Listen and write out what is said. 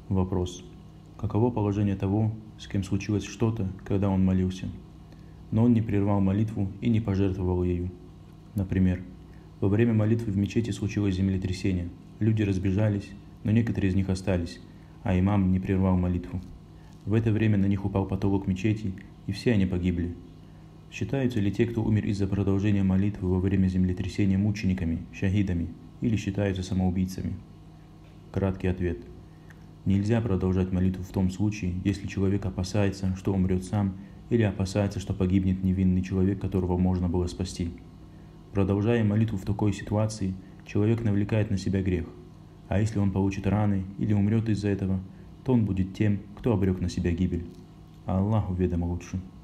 Вопрос. Каково положение того, с кем случилось что-то, когда он молился, но он не прервал молитву и не пожертвовал ею? Например, во время молитвы в мечети случилось землетрясение, люди разбежались, но некоторые из них остались, а имам не прервал молитву. В это время на них упал потолок мечети, и все они погибли. Считаются ли те, кто умер из-за продолжения молитвы во время землетрясения, мучениками, шахидами, или считаются самоубийцами? Краткий ответ. Нельзя продолжать молитву в том случае, если человек опасается, что умрет сам, или опасается, что погибнет невинный человек, которого можно было спасти. Продолжая молитву в такой ситуации, человек навлекает на себя грех, а если он получит раны или умрет из-за этого, то он будет тем, кто обрек на себя гибель. А Аллаху ведомо лучше.